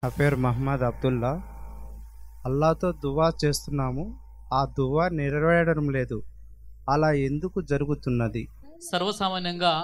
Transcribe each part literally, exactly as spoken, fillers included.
నా పేరు మహమ్మద్ అబ్దుల్లా. అల్లాతో దువా చేస్తున్నాము, ఆ దువా నెరవేరడం లేదు. అలా ఎందుకు జరుగుతున్నది? సర్వసామాన్యంగా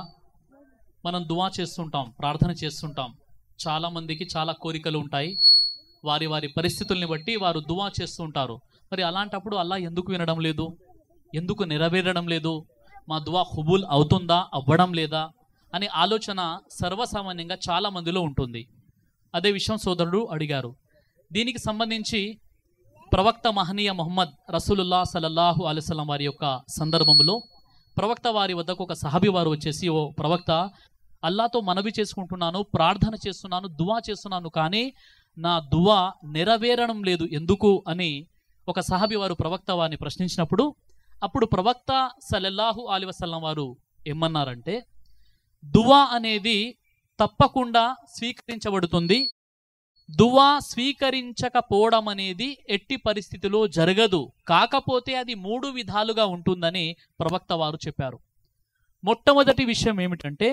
మనం దువా చేస్తుంటాం, ప్రార్థన చేస్తుంటాం. చాలామందికి చాలా కోరికలు ఉంటాయి. వారి వారి పరిస్థితుల్ని బట్టి వారు దువా చేస్తూ ఉంటారు. మరి అలాంటప్పుడు అల్లా ఎందుకు వినడం లేదు, ఎందుకు నెరవేరడం లేదు, మా దువా ఖుబూల్ అవుతుందా అవ్వడం లేదా అనే ఆలోచన సర్వసామాన్యంగా చాలా మందిలో ఉంటుంది. అదే విషయం సోదరుడు అడిగారు. దీనికి సంబంధించి ప్రవక్త మహనీయ ముహమ్మద్ రసూలుల్లాహ్ సల్లల్లాహు అలైహి వసల్లం వారి యొక్క సందర్భంలో ప్రవక్త వారి వద్దకు ఒక సహాబీ వారు వచ్చేసి, ఓ ప్రవక్త, అల్లాతో మనవి చేసుకుంటున్నాను, ప్రార్థన చేస్తున్నాను, దువా చేస్తున్నాను, కానీ నా దువా నెరవేరడం లేదు, ఎందుకు అని ఒక సహాబీ వారు ప్రవక్త వారిని ప్రశ్నించినప్పుడు, అప్పుడు ప్రవక్త సల్లల్లాహు అలైహి వసల్లం వారు ఏమన్నారంటే, దువా అనేది తప్పకుండా స్వీకరించబడుతుంది. దువా స్వీకరించకపోవడం అనేది ఎట్టి పరిస్థితిలో జరగదు, కాకపోతే అది మూడు విధాలుగా ఉంటుందని ప్రవక్త వారు చెప్పారు. మొట్టమొదటి విషయం ఏమిటంటే,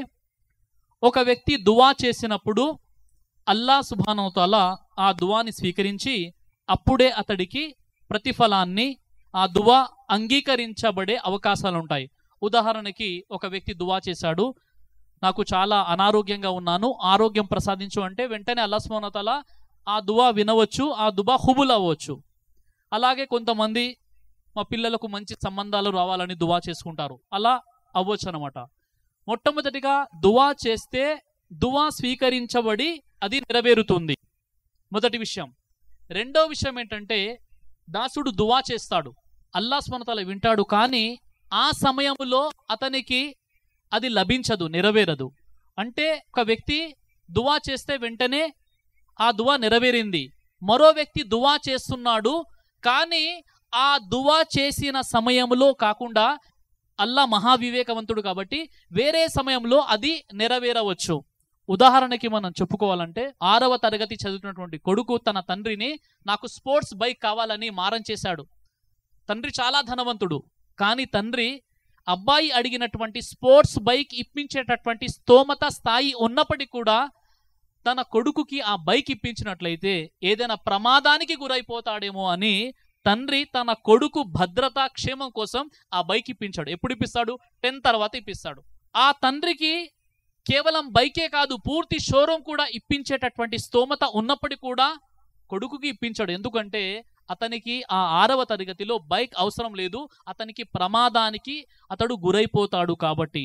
ఒక వ్యక్తి దువా చేసినప్పుడు అల్లా సుబ్హానహు తఆలా ఆ దువాని స్వీకరించి అప్పుడే అతడికి ప్రతిఫలాన్ని, ఆ దువా అంగీకరించబడే అవకాశాలు ఉంటాయి. ఉదాహరణకి ఒక వ్యక్తి దువా చేశాడు, నాకు చాలా అనారోగ్యంగా ఉన్నాను, ఆరోగ్యం ప్రసాదించు అంటే వెంటనే అల్లా సుబ్హానహు తఆలా ఆ దువా వినవచ్చు, ఆ దువా ఖుబూల్ అవ్వచ్చు. అలాగే కొంతమంది మా పిల్లలకు మంచి సంబంధాలు రావాలని దువా చేసుకుంటారు, అలా అవ్వచ్చు అనమాట. మొట్టమొదటిగా దువా చేస్తే దువా స్వీకరించబడి అది నెరవేరుతుంది, మొదటి విషయం. రెండో విషయం ఏంటంటే, దాసుడు దువా చేస్తాడు, అల్లా సుబ్హానహు తఆలా వింటాడు, కానీ ఆ సమయంలో అతనికి అది లభించదు, నెరవేరదు. అంటే ఒక వ్యక్తి దువా చేస్తే వెంటనే ఆ దువా నెరవేరింది, మరో వ్యక్తి దువా చేస్తున్నాడు, కానీ ఆ దువా చేసిన సమయంలో కాకుండా అల్లా మహావివేకవంతుడు కాబట్టి వేరే సమయంలో అది నెరవేరవచ్చు. ఉదాహరణకి మనం చెప్పుకోవాలంటే, ఆరవ తరగతి చదువుతున్నటువంటి కొడుకు తన తండ్రిని నాకు స్పోర్ట్స్ బైక్ కావాలని మారం చేశాడు. తండ్రి చాలా ధనవంతుడు, కానీ తండ్రి అబ్బాయి అడిగినటువంటి స్పోర్ట్స్ బైక్ ఇప్పించేటటువంటి స్తోమత స్థాయి ఉన్నప్పటికీ కూడా తన కొడుకుకి ఆ బైక్ ఇప్పించినట్లయితే ఏదైనా ప్రమాదానికి గురైపోతాడేమో అని తండ్రి తన కొడుకు భద్రతా క్షేమం కోసం ఆ బైక్ ఇప్పించాడు. ఎప్పుడు ఇప్పిస్తాడు? టెన్ తర్వాత ఇప్పిస్తాడు. ఆ తండ్రికి కేవలం బైకే కాదు, పూర్తి షోరూమ్ కూడా ఇప్పించేటటువంటి స్తోమత ఉన్నప్పటికీ కూడా కొడుకుకి ఇప్పించాడు. ఎందుకంటే అతనికి ఆ ఆరవ తరగతిలో బైక్ అవసరం లేదు, అతనికి ప్రమాదానికి అతడు గురైపోతాడు కాబట్టి.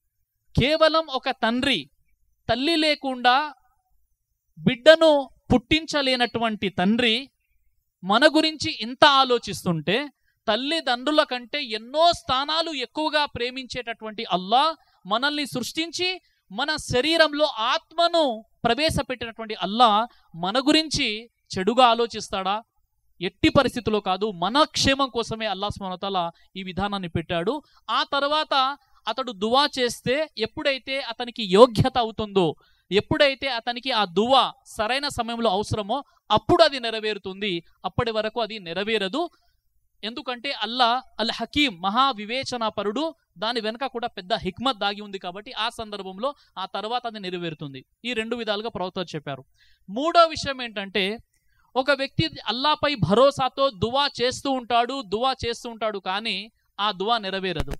కేవలం ఒక తండ్రి, తల్లి లేకుండా బిడ్డను పుట్టించలేనటువంటి తండ్రి మన గురించి ఇంత ఆలోచిస్తుంటే, తల్లిదండ్రుల కంటే ఎన్నో స్థానాలు ఎక్కువగా ప్రేమించేటటువంటి అల్లా, మనల్ని సృష్టించి మన శరీరంలో ఆత్మను ప్రవేశపెట్టినటువంటి అల్లా మన గురించి చెడుగా ఆలోచిస్తాడా? ఎట్టి పరిస్థితుల్లో కాదు. మన క్షేమం కోసమే అల్లా సుబ్హానహు తఆలా ఈ విధానాన్ని పెట్టాడు. ఆ తర్వాత అతడు దువా చేస్తే ఎప్పుడైతే అతనికి యోగ్యత అవుతుందో, ఎప్పుడైతే అతనికి ఆ దువా సరైన సమయంలో అవసరమో అప్పుడు అది నెరవేరుతుంది, అప్పటి వరకు అది నెరవేరదు. ఎందుకంటే అల్లా అల్ హకీం, మహా వివేచనాపరుడు, దాని వెనక కూడా పెద్ద హిక్మత్ దాగి ఉంది కాబట్టి ఆ సందర్భంలో ఆ తర్వాత అది నెరవేరుతుంది. ఈ రెండు విధాలుగా ప్రవక్త చెప్పారు. మూడో విషయం ఏంటంటే, ఒక వ్యక్తి అల్లాపై భరోసాతో దువా చేస్తూ ఉంటాడు, దువా చేస్తూ ఉంటాడు, కానీ ఆ దువా నెరవేరదు.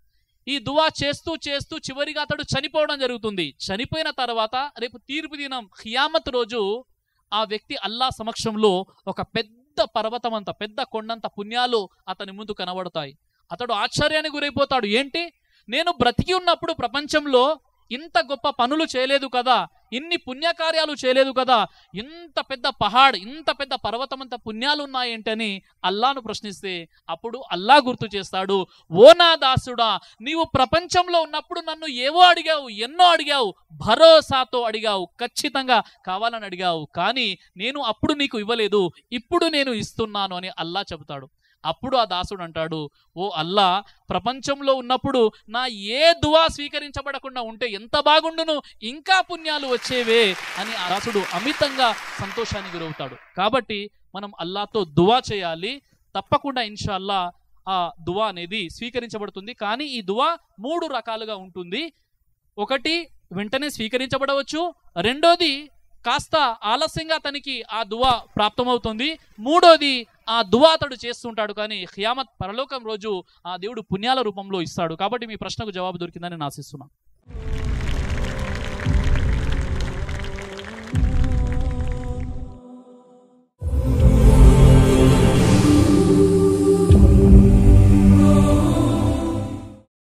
ఈ దువా చేస్తూ చేస్తూ చివరిగా అతడు చనిపోవడం జరుగుతుంది. చనిపోయిన తర్వాత రేపు తీర్పు దినం ఖియామత్ రోజు ఆ వ్యక్తి అల్లా సమక్షంలో ఒక పెద్ద పర్వతం అంత, పెద్ద కొండంత పుణ్యాలు అతని ముందు కనబడతాయి. అతడు ఆశ్చర్యానికి గురైపోతాడు. ఏంటి, నేను బ్రతికి ఉన్నప్పుడు ప్రపంచంలో ఇంత గొప్ప పనులు చేయలేదు కదా, ఇన్ని పుణ్యకార్యాలు చేయలేదు కదా, ఇంత పెద్ద పహాడ్, ఇంత పెద్ద పర్వతం అంత పుణ్యాలు ఉన్నాయేంటని అల్లాను ప్రశ్నిస్తే అప్పుడు అల్లా గుర్తు చేస్తాడు, ఓ నా దాసుడా, నీవు ప్రపంచంలో ఉన్నప్పుడు నన్ను ఏవో అడిగావు, ఎన్నో అడిగావు, భరోసాతో అడిగావు, ఖచ్చితంగా కావాలని అడిగావు, కానీ నేను అప్పుడు నీకు ఇవ్వలేదు, ఇప్పుడు నేను ఇస్తున్నాను అని అల్లా చెబుతాడు. అప్పుడు ఆ దాసుడు అంటాడు, ఓ అల్లా, ప్రపంచంలో ఉన్నప్పుడు నా ఏ దువా స్వీకరించబడకుండా ఉంటే ఎంత బాగుండును, ఇంకా పుణ్యాలు వచ్చేవే అని ఆ దాసుడు అమితంగా సంతోషానికి గురవుతాడు. కాబట్టి మనం అల్లాతో దువా చేయాలి, తప్పకుండా ఇన్షాల్లా ఆ దువా అనేది స్వీకరించబడుతుంది. కానీ ఈ దువా మూడు రకాలుగా ఉంటుంది. ఒకటి వెంటనే స్వీకరించబడవచ్చు, రెండోది కాస్త ఆలస్యంగా అతనికి ఆ దువా ప్రాప్తమవుతుంది. మూడోది, ఆ దువా అతడు చేస్తుంటాడు, కానీ ఖియామత్ పరలోకం రోజు ఆ దేవుడు పుణ్యాల రూపంలో ఇస్తాడు. కాబట్టి మీ ప్రశ్నకు జవాబు దొరికిందని నేను ఆశిస్తున్నాను.